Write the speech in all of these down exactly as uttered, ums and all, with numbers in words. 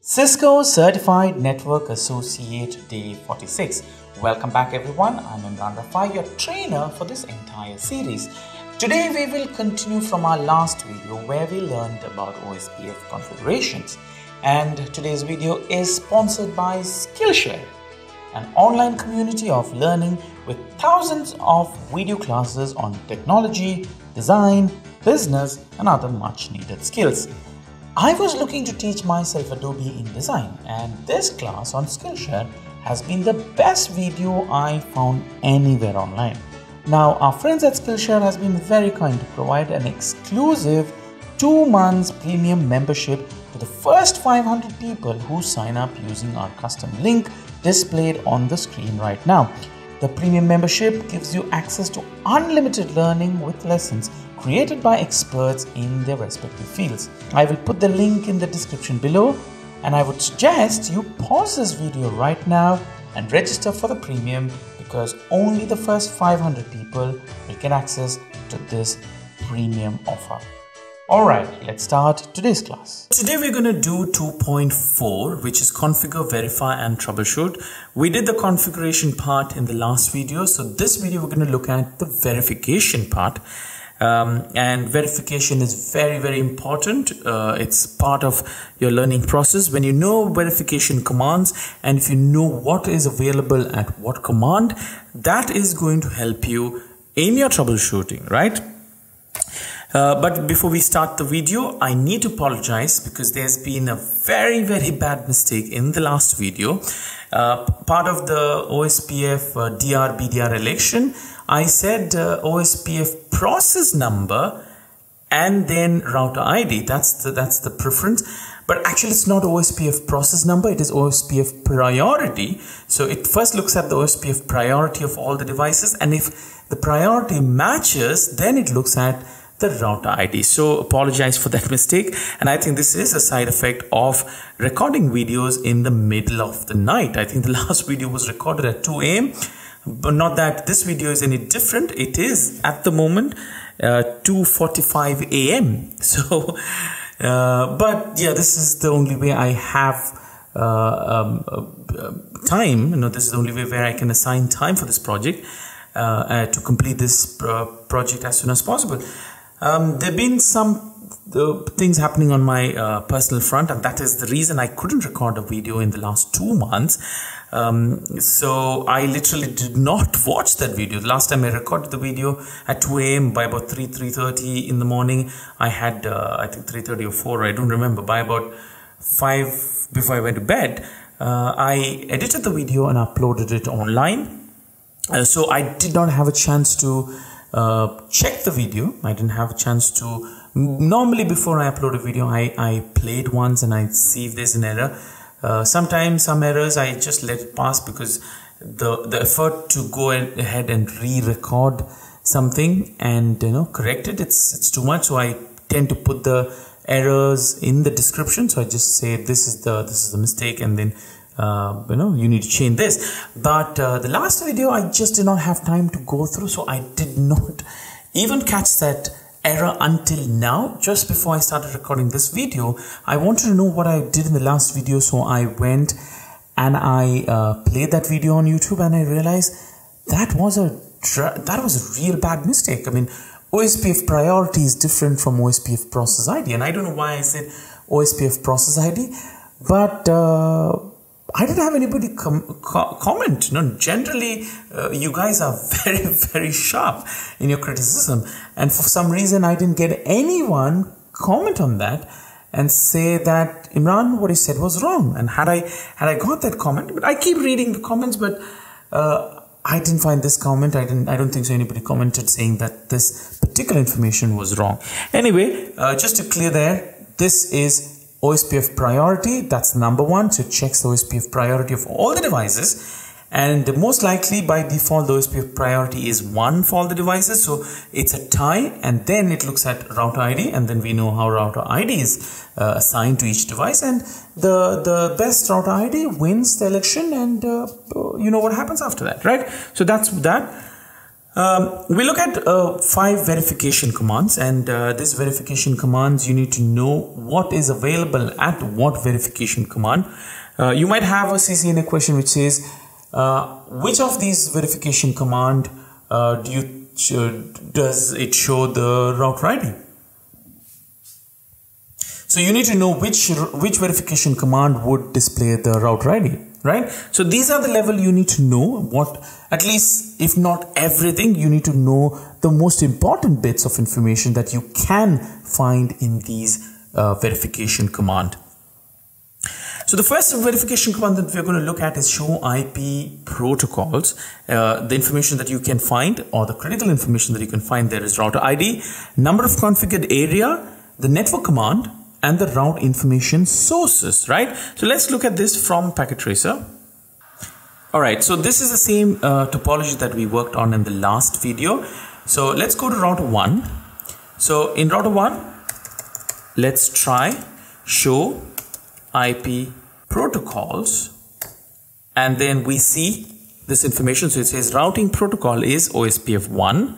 Cisco Certified Network Associate Day forty-six. Welcome back everyone, I'm Imran, your trainer for this entire series. Today we will continue from our last video where we learned about O S P F configurations. And today's video is sponsored by Skillshare, an online community of learning with thousands of video classes on technology, design, business and other much needed skills. I was looking to teach myself Adobe InDesign, and this class on Skillshare has been the best video I found anywhere online. Now, our friends at Skillshare has been very kind to provide an exclusive two months premium membership to the first five hundred people who sign up using our custom link displayed on the screen right now. The premium membership gives you access to unlimited learning with lessons created by experts in their respective fields. I will put the link in the description below, and I would suggest you pause this video right now and register for the premium, because only the first five hundred people will get access to this premium offer. Alright, let's start today's class. Today we're going to do two point four, which is configure, verify and troubleshoot. We did the configuration part in the last video, so this video we're going to look at the verification part. Um, and verification is very very important. Uh, it's part of your learning process. When you know verification commands and if you know what is available at what command, that is going to help you in your troubleshooting, right? Uh, but before we start the video, I need to apologize because there's been a very very bad mistake in the last video. Uh, part of the O S P F uh, D R B D R election, I said uh, O S P F process number and then router I D. That's the that's the preference. But actually it's not O S P F process number, it is O S P F priority. So it first looks at the O S P F priority of all the devices, and if the priority matches, then it looks at the router I D. So apologize for that mistake, and I think this is a side effect of recording videos in the middle of the night. I think the last video was recorded at two A M But not that this video is any different. It is at the moment uh, two forty-five A M So, uh, but yeah, this is the only way I have uh, um, uh, time. You know, this is the only way where I can assign time for this project uh, uh, to complete this uh, project as soon as possible. Um, there have been some uh, things happening on my uh, personal front, and that is the reason I couldn't record a video in the last two months. Um, so I literally did not watch that video. The last time I recorded the video at two A M by about three, three thirty in the morning, I had, uh, I think three thirty or four, I don't remember, by about five before I went to bed, uh, I edited the video and uploaded it online. Uh, so I did not have a chance to uh, check the video. I didn't have a chance to, normally before I upload a video, I, I play it once and I see if there's an error. Uh, sometimes some errors I just let it pass because the the effort to go ahead and re-record something and you know correct it, it's it's too much. So I tend to put the errors in the description. So I just say this is the this is the mistake, and then uh, you know you need to change this. But uh, the last video I just did not have time to go through, so I did not even catch that error until now. Just before I started recording this video, I wanted to know what I did in the last video, so I went and I uh, played that video on YouTube, and I realized that was a that was a real bad mistake. I mean, O S P F priority is different from O S P F process I D, and I don't know why I said O S P F process I D, but uh, I didn't have anybody com co comment. You know, generally, uh, you guys are very, very sharp in your criticism. And for some reason, I didn't get anyone comment on that and say that, Imran, what he said was wrong. And had I, had I got that comment, but I keep reading the comments, but uh, I didn't find this comment. I didn't, I don't think so anybody commented saying that this particular information was wrong. Anyway, uh, just to clear there, this is O S P F priority, that's number one, so it checks the O S P F priority of all the devices, and most likely by default the O S P F priority is one for all the devices, so it's a tie, and then it looks at router I D, and then we know how router I D is uh, assigned to each device, and the the best router I D wins the election, and uh, you know what happens after that, right? So that's that. Um, we look at uh, five verification commands, and uh, these verification commands, you need to know what is available at what verification command. Uh, you might have a C C N A question which says, uh, which of these verification command uh, do you does it show the router I D? So you need to know which which verification command would display the router I D, right? So these are the level you need to know. What, at least if not everything, you need to know the most important bits of information that you can find in these uh, verification command. So the first verification command that we're going to look at is show I P protocols. Uh, the information that you can find, or the critical information that you can find there, is router I D, number of configured area, the network command, and the route information sources, right? So let's look at this from Packet Tracer. All right, so this is the same uh, topology that we worked on in the last video. So let's go to router one. So in router one, let's try show I P protocols, and then we see this information. So it says routing protocol is O S P F one.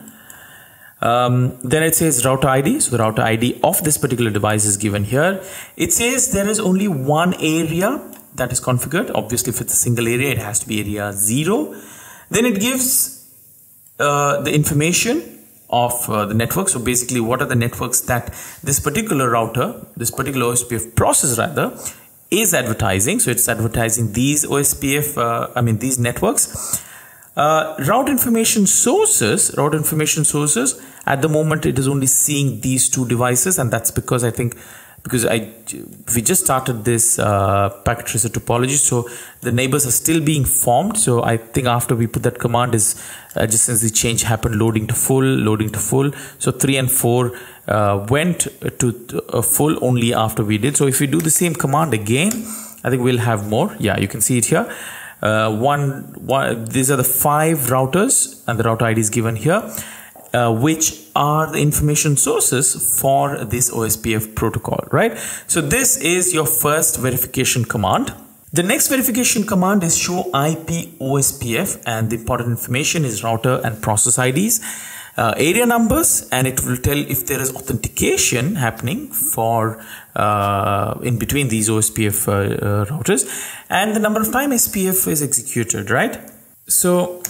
Um, then it says router I D. So the router I D of this particular device is given here. It says there is only one area that is configured. Obviously, if it's a single area, it has to be area zero. Then it gives uh, the information of uh, the network. So basically, what are the networks that this particular router, this particular O S P F process rather, is advertising. So it's advertising these O S P F, uh, I mean these networks. Uh, route information sources, route information sources, at the moment it is only seeing these two devices, and that's because I think, because I, we just started this uh, Packet Tracer topology, so the neighbors are still being formed. So I think after we put that command is, uh, just since the change happened, loading to full, loading to full. So three and four uh, went to uh, full only after we did. So if we do the same command again, I think we'll have more. Yeah, you can see it here. Uh, one, one, these are the five routers, and the router I D is given here, uh, which are the information sources for this O S P F protocol, right? So this is your first verification command. The next verification command is show I P O S P F, and the important information is router and process I Ds, uh, area numbers, and it will tell if there is authentication happening for uh, in between these O S P F uh, uh, routers, and the number of time S P F is executed, right? So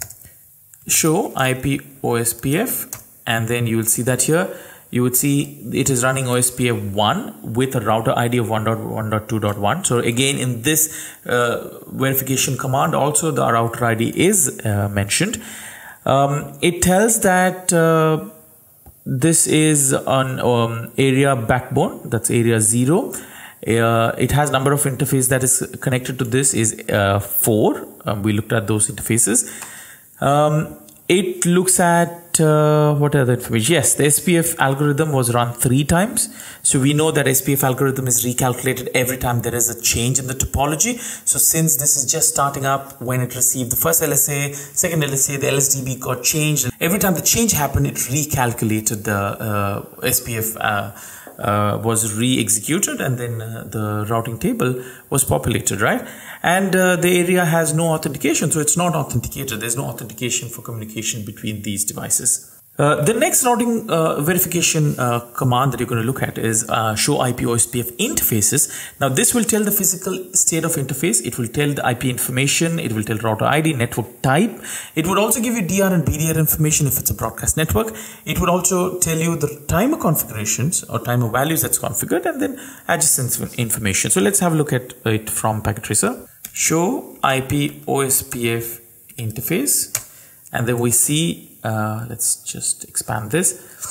show I P O S P F, and then you will see that here you would see it is running O S P F one with a router I D of one dot one dot two dot one. So again, in this uh, verification command also the router I D is uh, mentioned. Um, it tells that uh, this is an um, area backbone, that's area zero. Uh, it has number of interface that is connected to this is uh, four. Um, we looked at those interfaces. Um, it looks at uh, what are the information? Yes, the S P F algorithm was run three times. So we know that S P F algorithm is recalculated every time there is a change in the topology. So since this is just starting up, when it received the first L S A, second L S A, the L S D B got changed. Every time the change happened, it recalculated the uh, S P F uh, uh, was re-executed, and then uh, the routing table was populated, right? And uh, the area has no authentication, so it's not authenticated. There's no authentication for communication between these devices. Uh, the next routing uh, verification uh, command that you're going to look at is uh, show I P O S P F interfaces. Now this will tell the physical state of interface. It will tell the I P information. It will tell router I D, network type. It would also give you D R and B D R information if it's a broadcast network. It would also tell you the timer configurations or timer values that's configured, and then adjacent information. So let's have a look at it from Packet Tracer. Show I P O S P F interface, and then we see Uh, let's just expand this.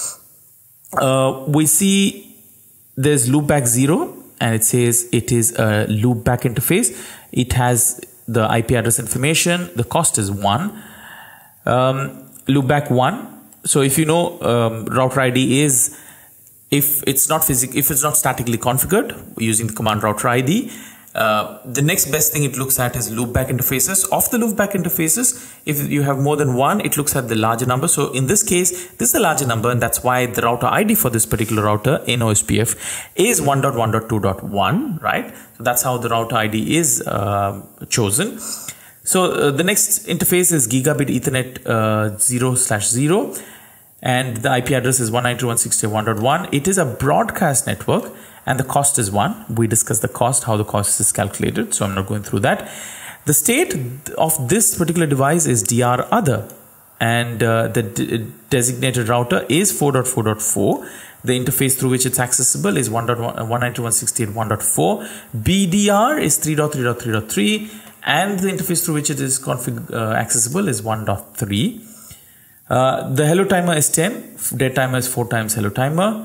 Uh, we see there's loopback zero, and it says it is a loopback interface. It has the I P address information. The cost is one. Um, loopback one. So if you know, um, router I D is, if it's not physic, if it's not statically configured using the command router I D. Uh, the next best thing it looks at is loopback interfaces. Of the loopback interfaces, if you have more than one, it looks at the larger number. So in this case, this is a larger number, and that's why the router I D for this particular router in O S P F is one dot one dot two dot one, right? So that's how the router I D is uh, chosen. So uh, the next interface is gigabit Ethernet uh, zero slash zero, and the I P address is one ninety-two dot one sixty dot one dot one. It is a broadcast network, and the cost is one. We discussed the cost, how the cost is calculated, so I'm not going through that. The state of this particular device is D R other, and uh, the d designated router is four dot four dot four. The interface through which it's accessible is one ninety-two dot one sixty dot one dot four. B D R is three dot three dot three dot three. And the interface through which it is config uh, accessible is one dot three. Uh, the hello timer is ten. Dead timer is four times hello timer.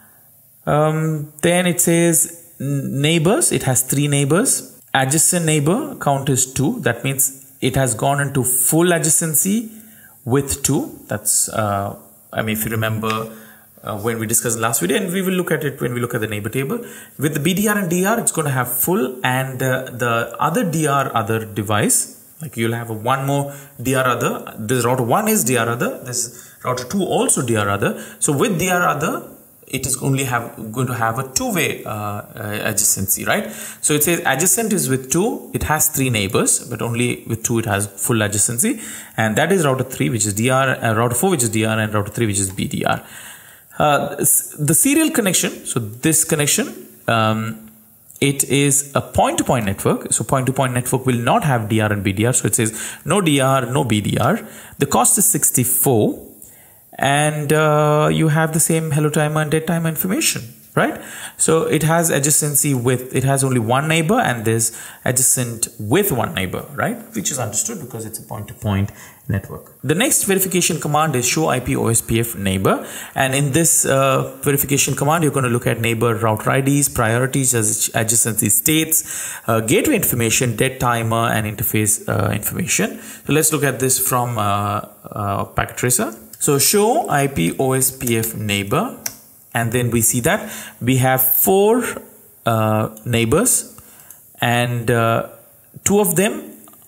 Um, then it says neighbors. It has three neighbors. Adjacent neighbor count is two. That means it has gone into full adjacency with two. That's, uh, I mean, if you remember uh, when we discussed the last video, and we will look at it when we look at the neighbor table. With the B D R and D R, it's going to have full, and uh, the other D R other device, like you'll have a one more D R other. This router one is D R other. This router two also D R other. So with D R other, it is only have going to have a two-way uh, uh, adjacency, right? So it says adjacent is with two. It has three neighbors, but only with two it has full adjacency, and that is router three, which is D R, uh, router four, which is D R, and router three, which is B D R. Uh, the serial connection, so this connection, um, it is a point-to-point network. So point-to-point network will not have D R and B D R. So it says no D R, no B D R. The cost is sixty-four, and uh, you have the same hello timer and dead timer information, right? So it has adjacency with, it has only one neighbor, and there's adjacent with one neighbor, right? Which is understood because it's a point-to-point network. The next verification command is show I P O S P F neighbor, and in this uh, verification command you're going to look at neighbor router I Ds, priorities, adjacency states, uh, gateway information, dead timer, and interface uh, information. So let's look at this from uh, uh, packet tracer. So show I P O S P F neighbor, and then we see that we have four uh, neighbors, and uh, two of them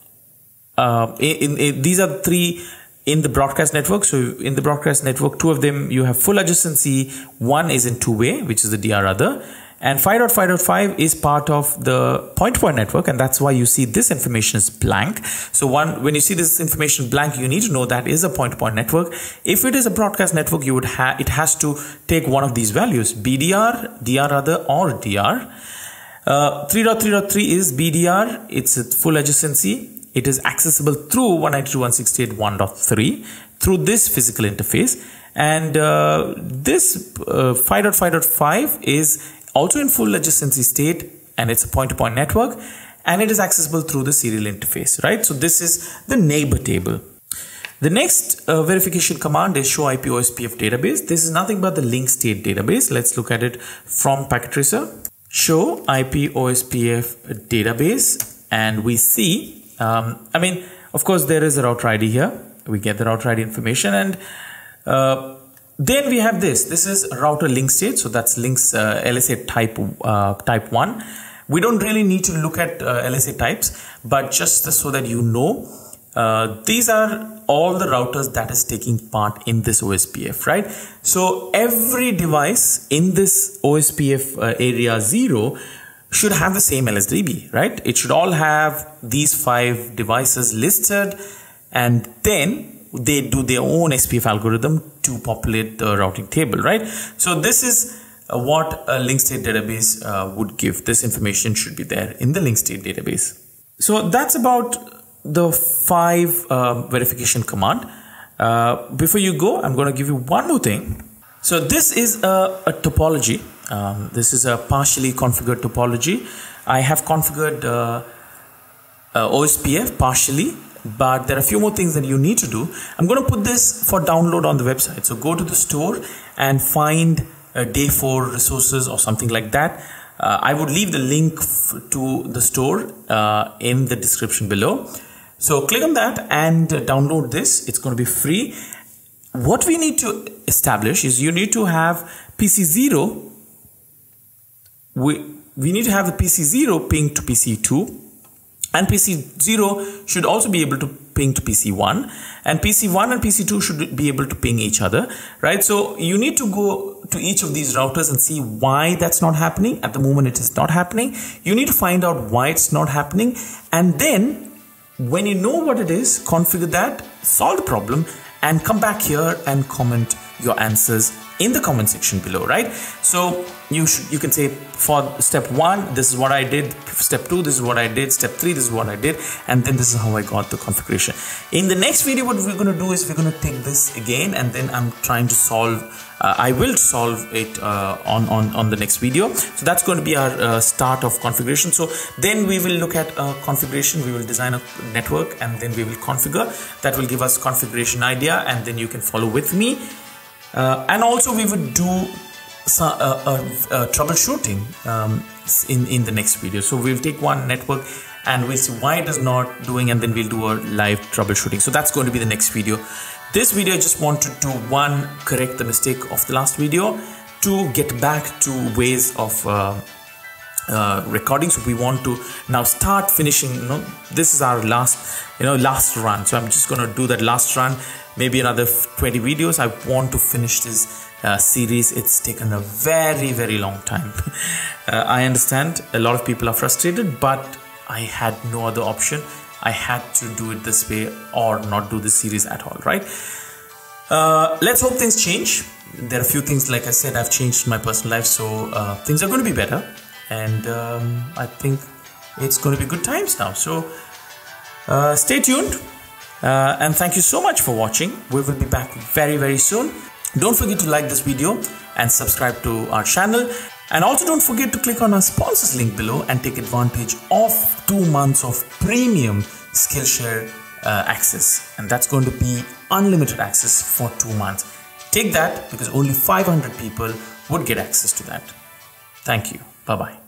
Uh, in, in, these are three in the broadcast network. So in the broadcast network, two of them you have full adjacency. One is in two-way, which is the D R other, and five dot five dot five is part of the point-to-point network, and that's why you see this information is blank. So one, when you see this information blank, you need to know that is a point-to-point network. If it is a broadcast network, you would have it has to take one of these values: B D R, D R other, or D R. Uh, three dot three dot three is B D R. It's a full adjacency. It is accessible through one ninety-two dot one sixty-eight dot one dot three through this physical interface, and uh, this uh, five dot five dot five is also in full adjacency state, and it's a point-to-point network, and it is accessible through the serial interface, right? So this is the neighbor table. The next uh, verification command is show I P O S P F database. This is nothing but the link state database. Let's look at it from packet tracer. Show I P O S P F database, and we see Um, I mean, of course, there is a router I D here. We get the router I D information, and uh, then we have this. This is router link state. So that's links uh, L S A type uh, type one. We don't really need to look at uh, L S A types, but just so that you know, uh, these are all the routers that is taking part in this O S P F, right? So every device in this O S P F uh, area zero should have the same L S D B, right? It should all have these five devices listed, and then they do their own S P F algorithm to populate the routing table, right? So this is uh, what a link state database uh, would give. This information should be there in the link state database. So that's about the five uh, verification command. Uh, before you go, I'm going to give you one more thing. So this is a, a topology. Um, this is a partially configured topology. I have configured uh, uh, O S P F partially, but there are a few more things that you need to do. I'm going to put this for download on the website. So go to the store and find uh, day four resources or something like that. Uh, I would leave the link to the store uh, in the description below. So click on that and uh, download this. It's going to be free. What we need to establish is you need to have P C zero. We, we need to have the P C zero ping to P C two, and P C zero should also be able to ping to P C one, and P C one and P C two should be able to ping each other, right? So you need to go to each of these routers and see why that's not happening. At the moment it is not happening. You need to find out why it's not happening, and then When you know what it is, configure that, solve the problem, and come back here and comment your answers in the comment section below, right? So you should, you can say for step one, this is what I did. Step two, this is what I did. Step three, this is what I did. And then this is how I got the configuration. In the next video, what we're going to do is we're going to take this again, and then I'm trying to solve Uh, I will solve it uh, on, on, on the next video. So that's going to be our uh, start of configuration. So then we will look at uh, configuration. We will design a network and then we will configure. That will give us configuration idea, and then you can follow with me. Uh, and also we would do some, uh, uh, uh, troubleshooting um, in, in the next video. So we'll take one network and we'll see why it is not doing, and then we'll do a live troubleshooting. So that's going to be the next video. This video, I just wanted to, one, correct the mistake of the last video, two, get back to ways of uh, uh, recording. So we want to now start finishing, you know, this is our last, you know, last run. So I'm just going to do that last run, maybe another twenty videos. I want to finish this uh, series. It's taken a very, very long time. uh, I understand a lot of people are frustrated, but I had no other option. I had to do it this way or not do this series at all, right? Uh, let's hope things change. There are a few things, like I said, I've changed my personal life, so uh, things are going to be better, and um, I think it's going to be good times now. So uh, stay tuned, uh, and thank you so much for watching. We will be back very, very soon. Don't forget to like this video and subscribe to our channel. And also don't forget to click on our sponsors link below and take advantage of two months of premium Skillshare uh, access. And that's going to be unlimited access for two months. Take that, because only five hundred people would get access to that. Thank you. Bye-bye.